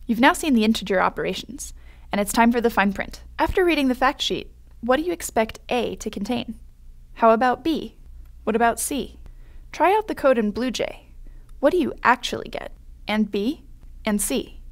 You've now seen the integer operations, and it's time for the fine print. After reading the fact sheet, what do you expect A to contain? How about B? What about C? Try out the code in BlueJ. What do you actually get? And B? And C?